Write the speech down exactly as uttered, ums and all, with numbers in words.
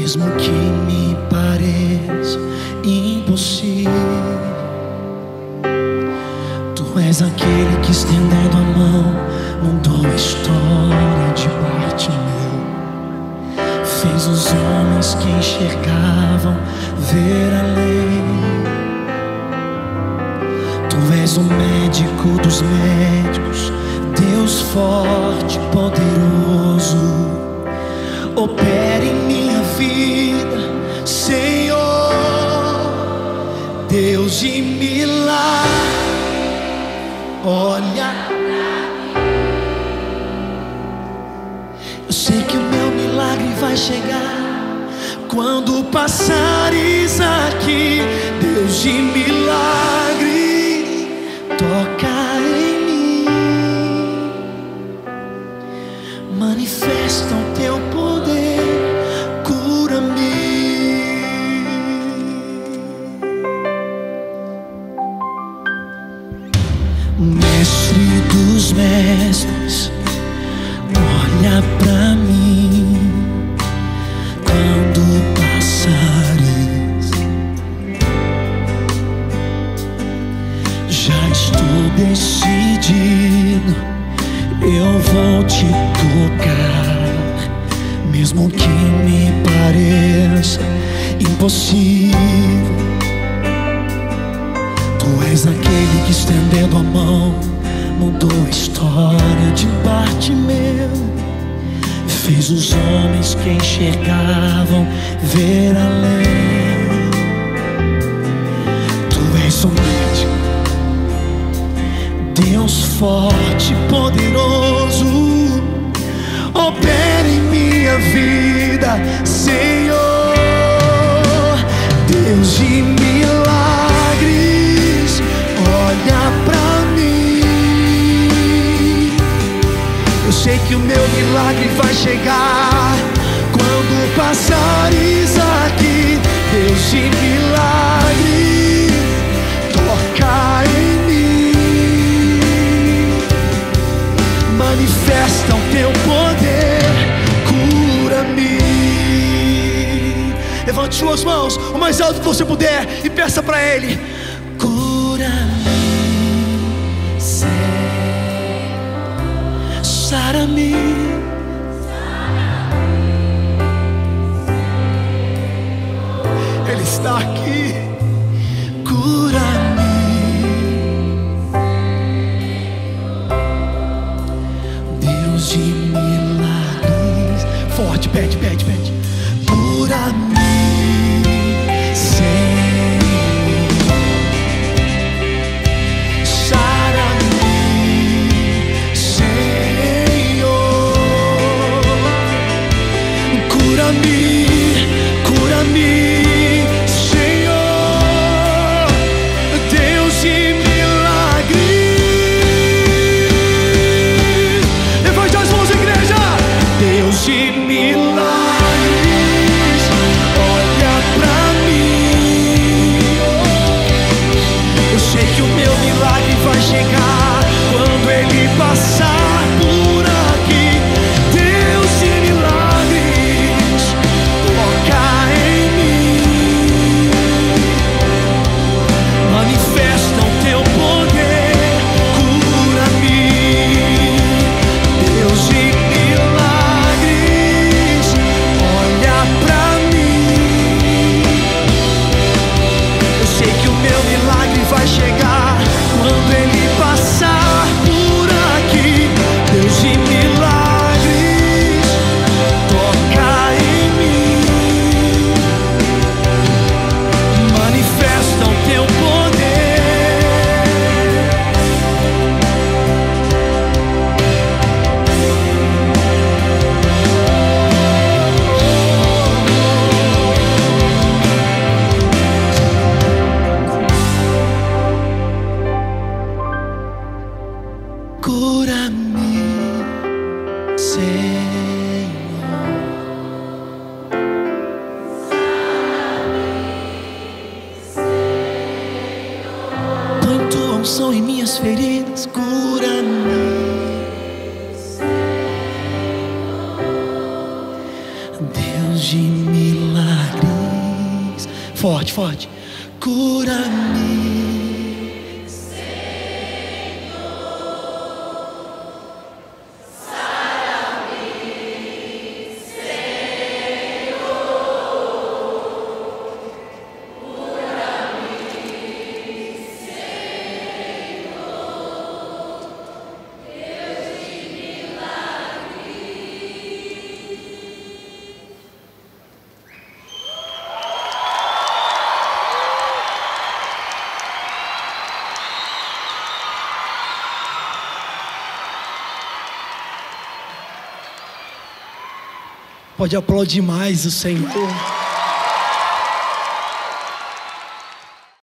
mesmo que me pareça impossível. Tu és aquele que, estendendo a mão, mudou a história de Bartimeu. Fez os homens que enxergavam ver além. Tu és o médico dos médicos, Deus forte, poderoso. Opera em minha vida, Senhor, Deus de milagre. Olha, eu sei que o meu milagre vai chegar quando passares aqui. Deus de milagres, toca em mim, manifesta o teu poder, cura-me. Mestre dos mestres, olha pra mim quando passares. Já estou decidido, eu vou te tocar, mesmo que me pareça impossível. Tu és aquele que, estendendo a mão, mudou a história de Bartimeu. Fez os homens que enxergavam ver além. Tu és o médico, Deus forte, poderoso. Opera em minha vida, Senhor, Deus de milagres. Olha pra mim, eu sei que o meu milagre vai chegar quando passares aqui. Deus de milagres, toca em mim, manifesta o teu poder, cura-me. Levante suas mãos o mais alto que você puder e peça pra Ele: sara-me, Ele está aqui. Cura-me, Deus de milagres. Forte, pede, pede, pede. Cura-me, unção em minhas feridas, cura-me. Deus de milagres. Forte, forte. Cura-me. Pode aplaudir mais o Senhor.